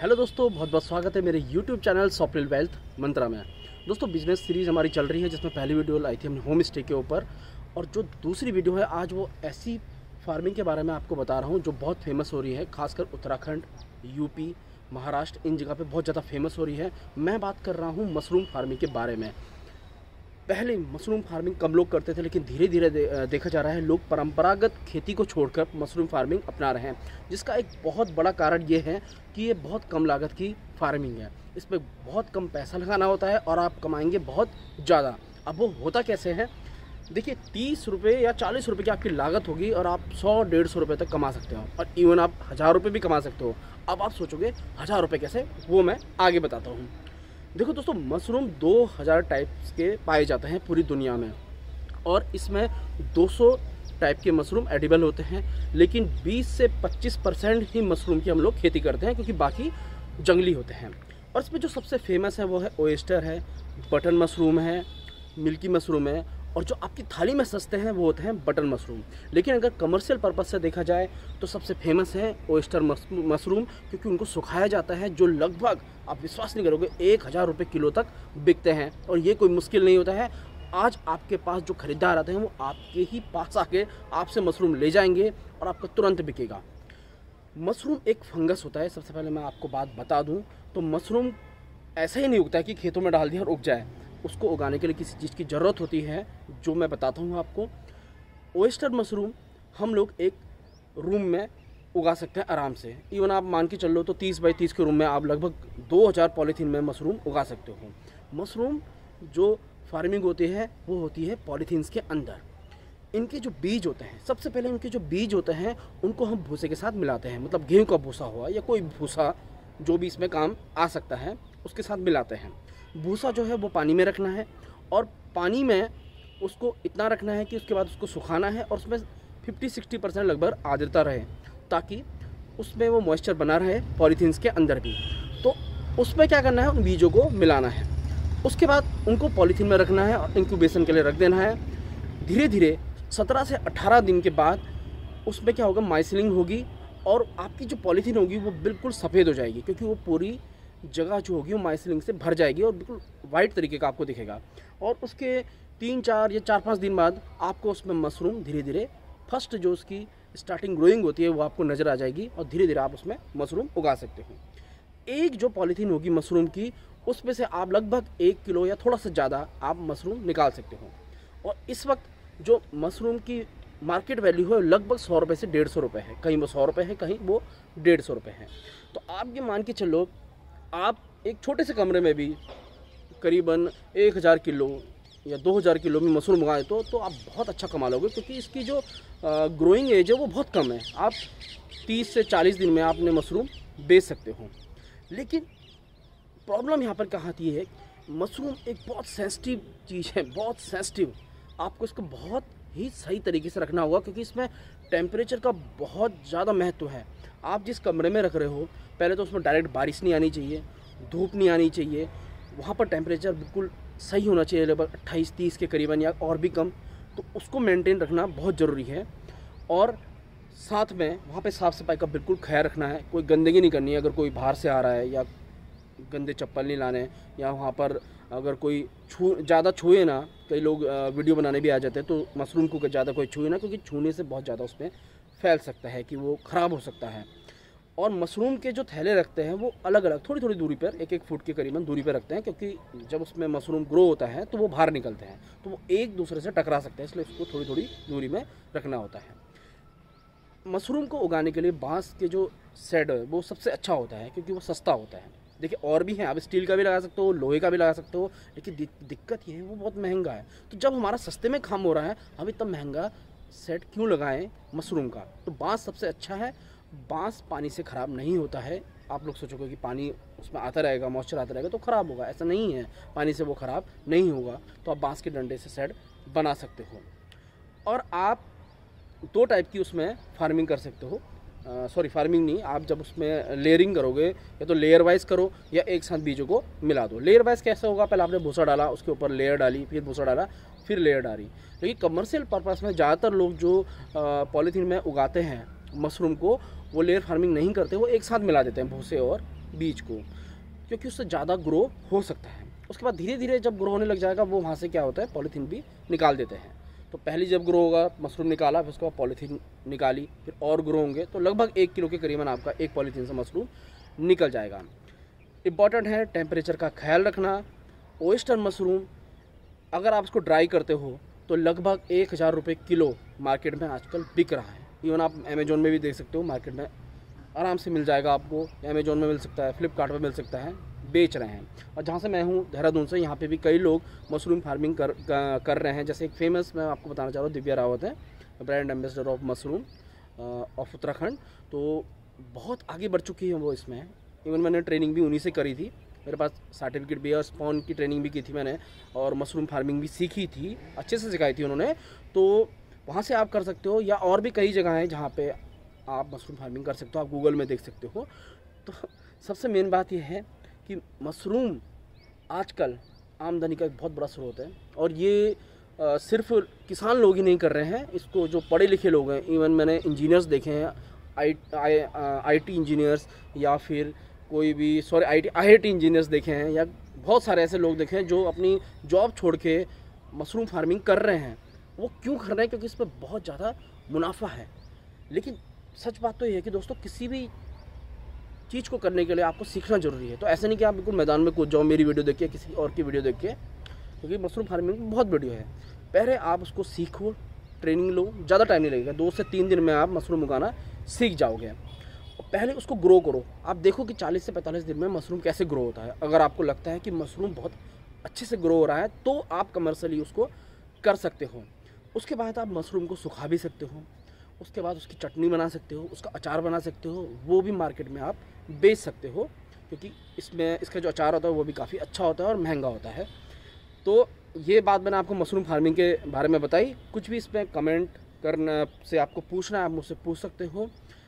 Hello दोस्तों, बहुत बहुत स्वागत है मेरे YouTube channel software wealth Mantra में। दोस्तों, बिजनेस सीरीज़ हमारी चल रही है जिसमें पहली वीडियो लाई थी हमने होम स्टे के ऊपर, और जो दूसरी वीडियो है आज वो ऐसी फार्मिंग के बारे में आपको बता रहा हूँ जो बहुत फेमस हो रही है, खासकर उत्तराखंड, यूपी, महाराष्ट्र, इन जगह पे बहुत ज़्यादा फेमस हो रही है। मैं बात कर रहा हूँ मशरूम फार्मिंग के बारे में। पहले मशरूम फार्मिंग कम लोग करते थे, लेकिन धीरे धीरे देखा जा रहा है लोग परंपरागत खेती को छोड़कर मशरूम फार्मिंग अपना रहे हैं, जिसका एक बहुत बड़ा कारण ये है कि ये बहुत कम लागत की फार्मिंग है। इस पर बहुत कम पैसा लगाना होता है और आप कमाएंगे बहुत ज़्यादा। अब वो होता कैसे है, देखिए 30 रुपये या 40 रुपये की आपकी लागत होगी और आप 100-150 रुपये तक कमा सकते हो, और इवन आप 1000 रुपये भी कमा सकते हो। अब आप सोचोगे 1000 रुपये कैसे, वो मैं आगे बताता हूँ। देखो दोस्तों, मशरूम 2000 टाइप्स के पाए जाते हैं पूरी दुनिया में, और इसमें 200 टाइप के मशरूम एडिबल होते हैं, लेकिन 20 से 25% ही मशरूम की हम लोग खेती करते हैं, क्योंकि बाकी जंगली होते हैं। और इसमें जो सबसे फेमस है वो है ओयस्टर है, बटन मशरूम है, मिल्की मशरूम है, और जो आपकी थाली में सस्ते हैं वो होते हैं बटन मशरूम। लेकिन अगर कमर्शियल पर्पज़ से देखा जाए तो सबसे फेमस है ओयस्टर मशरूम, क्योंकि उनको सुखाया जाता है, जो लगभग आप विश्वास नहीं करोगे 1000 रुपये किलो तक बिकते हैं। और ये कोई मुश्किल नहीं होता है। आज आपके पास जो खरीदार आते हैं वो आपके ही पास आके आपसे मशरूम ले जाएंगे और आपका तुरंत बिकेगा। मशरूम एक फंगस होता है, सबसे पहले मैं आपको बात बता दूं तो मशरूम ऐसा ही नहीं उगता है कि खेतों में डाल दिया और उग जाए। उसको उगाने के लिए किसी चीज़ की ज़रूरत होती है, जो मैं बताता हूँ आपको। ओयस्टर मशरूम हम लोग एक रूम में उगा सकते हैं आराम से। इवन आप मान के चल लो तो 30 बाई 30 के रूम में आप लगभग 2000 पॉलीथीन में मशरूम उगा सकते हो। मशरूम जो फार्मिंग होती है वो होती है पॉलीथीन्स के अंदर। इनके जो बीज होते हैं, सबसे पहले इनके जो बीज होते हैं उनको हम भूसे के साथ मिलाते हैं, मतलब गेहूँ का भूसा हुआ या कोई भूसा जो भी इसमें काम आ सकता है उसके साथ मिलाते हैं। भूसा जो है वो पानी में रखना है, और पानी में उसको इतना रखना है कि उसके बाद उसको सुखाना है, और उसमें 50-60% लगभग आर्द्रता रहे, ताकि उसमें वो मॉइस्चर बना रहे पॉलीथीन्स के अंदर भी। तो उसमें क्या करना है, उन बीजों को मिलाना है। उसके बाद उनको पॉलीथीन में रखना है और इंक्यूबेशन के लिए रख देना है। धीरे धीरे 17 से 18 दिन के बाद उसमें क्या होगा, माइसिलिंग होगी, और आपकी जो पॉलीथीन होगी वो बिल्कुल सफ़ेद हो जाएगी, क्योंकि वो पूरी जगह जो होगी वो माइसिलिंग से भर जाएगी और बिल्कुल वाइट तरीके का आपको दिखेगा। और उसके 3-4 या 4-5 दिन बाद आपको उसमें मशरूम धीरे धीरे फर्स्ट जो उसकी स्टार्टिंग ग्रोइंग होती है वो आपको नज़र आ जाएगी, और धीरे धीरे आप उसमें मशरूम उगा सकते हो। एक जो पॉलीथीन होगी मशरूम की, उसमें से आप लगभग 1 किलो या थोड़ा सा ज़्यादा आप मशरूम निकाल सकते हो। और इस वक्त जो मशरूम की मार्केट वैल्यू है लगभग 100 रुपये से 150 रुपये है। कहीं वो 100 रुपये है, कहीं वो 150 रुपये है। तो आप ये मान के चलो, आप एक छोटे से कमरे में भी करीबन 1000 किलो या 2000 किलो में मशरूम उगाए तो आप बहुत अच्छा कमा लोगे, क्योंकि इसकी जो ग्रोइंग एज है वो बहुत कम है। आप 30 से 40 दिन में आपने मशरूम बेच सकते हो। लेकिन प्रॉब्लम यहाँ पर कहाँ आती है, मशरूम एक बहुत सेंसिटिव चीज़ है, बहुत सेंसिटिव। आपको इसको बहुत ही सही तरीके से रखना होगा, क्योंकि इसमें टेम्परेचर का बहुत ज़्यादा महत्व है। आप जिस कमरे में रख रहे हो, पहले तो उसमें डायरेक्ट बारिश नहीं आनी चाहिए, धूप नहीं आनी चाहिए, वहाँ पर टेम्परेचर बिल्कुल सही होना चाहिए, लगभग 28-30 के करीबन या और भी कम। तो उसको मेंटेन रखना बहुत ज़रूरी है। और साथ में वहाँ पे साफ़ सफाई का बिल्कुल ख्याल रखना है, कोई गंदगी नहीं करनी है। अगर कोई बाहर से आ रहा है या गंदे चप्पल नहीं लाने, या वहाँ पर अगर कोई ज़्यादा छुए ना, कई लोग वीडियो बनाने भी आ जाते हैं, तो मशरूम को ज़्यादा कोई छुए ना, क्योंकि छूने से बहुत ज़्यादा उसमें फैल सकता है कि वो ख़राब हो सकता है। और मशरूम के जो थैले रखते हैं वो अलग अलग थोड़ी थोड़ी दूरी पर, 1-1 फुट के करीबन दूरी पर रखते हैं, क्योंकि जब उसमें मशरूम ग्रो होता है तो वो बाहर निकलते हैं, तो वो एक दूसरे से टकरा सकते हैं, इसलिए उसको थोड़ी थोड़ी दूरी में रखना होता है। मशरूम को उगाने के लिए बांस के जो शेड है वो सबसे अच्छा होता है, क्योंकि वो सस्ता होता है। देखिए और भी हैं, आप स्टील का भी लगा सकते हो, लोहे का भी लगा सकते हो, लेकिन दिक्कत ये है वो बहुत महंगा है। तो जब हमारा सस्ते में काम हो रहा है, हम इतना महंगा सेट क्यों लगाएं मशरूम का। तो बांस सबसे अच्छा है। बांस पानी से ख़राब नहीं होता है। आप लोग सोचोगे कि पानी उसमें आता रहेगा, मॉइस्चर आता रहेगा तो ख़राब होगा, ऐसा नहीं है। पानी से वो ख़राब नहीं होगा। तो आप बांस के डंडे से सेट बना सकते हो। और आप 2 टाइप की उसमें फार्मिंग कर सकते हो। फार्मिंग नहीं, आप जब उसमें लेयरिंग करोगे, या तो लेयर वाइज करो या एक साथ बीजों को मिला दो। लेयर वाइज कैसे होगा, पहले आपने भूसा डाला, उसके ऊपर लेयर डाली, फिर भूसा डाला, फिर लेयर डाली। लेकिन कमर्शियल पर्पस में ज़्यादातर लोग जो पॉलीथीन में उगाते हैं मशरूम को, वो लेयर फार्मिंग नहीं करते, वो एक साथ मिला देते हैं भूसे और बीज को, क्योंकि उससे ज़्यादा ग्रो हो सकता है। उसके बाद धीरे धीरे जब ग्रो होने लग जाएगा वो वहाँ से क्या होता है, पॉलीथीन भी निकाल देते हैं। तो पहली जब ग्रो होगा मशरूम निकाला, फिर उसके बाद पॉलीथीन निकाली, फिर और ग्रो होंगे, तो लगभग 1 किलो के करीबन आपका एक पॉलीथीन से मशरूम निकल जाएगा। इम्पॉर्टेंट है टेम्परेचर का ख्याल रखना। ओयस्टर मशरूम अगर आप इसको ड्राई करते हो तो लगभग 1000 रुपये किलो मार्केट में आजकल बिक रहा है। इवन आप अमेजोन में भी देख सकते हो, मार्केट में आराम से मिल जाएगा आपको। अमेजोन में मिल सकता है, फ्लिपकार्ट पर मिल सकता है, बेच रहे हैं। और जहाँ से मैं हूँ देहरादून से, यहाँ पे भी कई लोग मशरूम फार्मिंग कर रहे हैं। जैसे एक फेमस मैं आपको बताना चाह रहा हूँ, दिव्या रावत है, brand ambassador of mushroom of Uttarakhand. तो बहुत आगे बढ़ चुकी है वो इसमें। इवन मैंने ट्रेनिंग भी उन्हीं से करी थी, मेरे पास सर्टिफिकेट भी है, और स्पॉन की ट्रेनिंग भी की थी मैंने, और मशरूम फार्मिंग भी सीखी थी, अच्छे से सिखाई थी उन्होंने। तो वहाँ से आप कर सकते हो, या और भी कई जगह हैं जहाँ पे आप मशरूम फार्मिंग कर सकते हो, आप गूगल में देख सकते हो। तो सबसे मेन बात यह है कि मशरूम आजकल आमदनी का एक बहुत बड़ा स्रोत है, और ये सिर्फ किसान लोग ही नहीं कर रहे हैं इसको, जो पढ़े लिखे लोग हैं। इवन मैंने इंजीनियर्स देखे हैं, IT इंजीनियर्स, या फिर कोई भी IIT इंजीनियर्स देखे हैं, या बहुत सारे ऐसे लोग देखे हैं जो अपनी जॉब छोड़ के मशरूम फार्मिंग कर रहे हैं। वो क्यों कर रहे हैं? क्योंकि इस पर बहुत ज़्यादा मुनाफा है। लेकिन सच बात तो ये है कि दोस्तों, किसी भी चीज़ को करने के लिए आपको सीखना ज़रूरी है। तो ऐसे नहीं कि आप बिल्कुल मैदान में कूद जाओ मेरी वीडियो देख के, किसी और की वीडियो देख के, क्योंकि मशरूम फार्मिंग में बहुत वीडियो है। पहले आप उसको सीखो, ट्रेनिंग लो, ज़्यादा टाइम नहीं लगेगा, 2 से 3 दिन में आप मशरूम उगाना सीख जाओगे। और पहले उसको ग्रो करो, आप देखो कि 40 से 45 दिन में मशरूम कैसे ग्रो होता है। अगर आपको लगता है कि मशरूम बहुत अच्छे से ग्रो हो रहा है तो आप कमर्शियली उसको कर सकते हो। उसके बाद आप मशरूम को सुखा भी सकते हो, उसके बाद उसकी चटनी बना सकते हो, उसका अचार बना सकते हो, वो भी मार्केट में आप बेच सकते हो, क्योंकि इसमें इसका जो अचार होता है वो भी काफ़ी अच्छा होता है और महंगा होता है। तो ये बात मैंने आपको मशरूम फार्मिंग के बारे में बताई। कुछ भी इसमें कमेंट करना से आपको पूछना है, आप मुझसे पूछ सकते हो।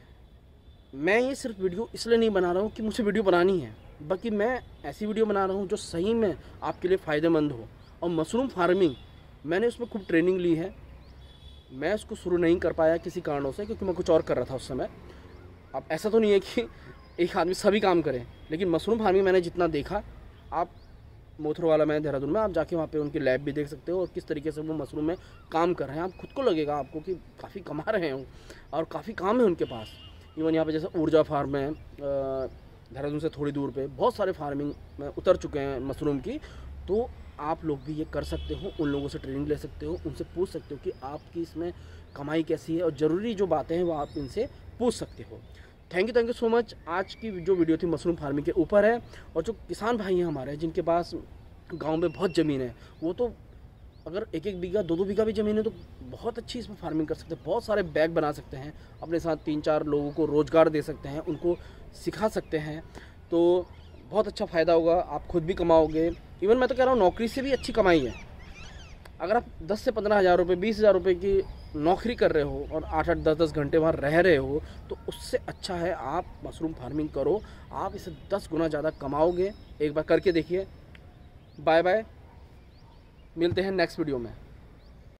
मैं ये सिर्फ वीडियो इसलिए नहीं बना रहा हूँ कि मुझे वीडियो बनानी है, बल्कि मैं ऐसी वीडियो बना रहा हूँ जो सही में आपके लिए फ़ायदेमंद हो। और मशरूम फार्मिंग मैंने उसमें खूब ट्रेनिंग ली है। मैं उसको शुरू नहीं कर पाया किसी कारणों से, क्योंकि मैं कुछ और कर रहा था उस समय। अब ऐसा तो नहीं है कि एक आदमी सभी काम करे, लेकिन मशरूम फार्मिंग मैंने जितना देखा, आप मोथरो वाला मैं देहरादून में, आप जाके वहाँ पे उनकी लैब भी देख सकते हो, और किस तरीके से वो मशरूम में काम कर रहे हैं। आप खुद को लगेगा आपको कि काफ़ी कमा रहे हैं और काफ़ी काम है उनके पास। इवन यहाँ पे जैसे ऊर्जा फार्म है देहरादून से थोड़ी दूर पे, बहुत सारे फार्मिंग में उतर चुके हैं मशरूम की। तो आप लोग भी ये कर सकते हो, उन लोगों से ट्रेनिंग ले सकते हो, उनसे पूछ सकते हो कि आपकी इसमें कमाई कैसी है, और ज़रूरी जो बातें हैं वो आप इनसे पूछ सकते हो। Thank you so much. आज की जो वीडियो थी मशरूम फार्मिंग के ऊपर है। और जो किसान भाई हैं हमारे, जिनके पास गांव में बहुत ज़मीन है, वो तो अगर 1-1 बीघा 2-2 बीघा भी ज़मीन है तो बहुत अच्छी इसमें फार्मिंग कर सकते हैं। बहुत सारे बैग बना सकते हैं, अपने साथ 3-4 लोगों को रोज़गार दे सकते हैं, उनको सिखा सकते हैं। तो बहुत अच्छा फ़ायदा होगा, आप खुद भी कमाओगे। इवन मैं तो कह रहा हूँ नौकरी से भी अच्छी कमाई है। अगर आप 10 से 15 हज़ार रुपये, 20 हज़ार रुपये की नौकरी कर रहे हो और 8-8, 10-10 घंटे वहाँ रह रहे हो, तो उससे अच्छा है आप मशरूम फार्मिंग करो। आप इसे 10 गुना ज़्यादा कमाओगे। एक बार करके देखिए। बाय बाय, मिलते हैं नेक्स्ट वीडियो में।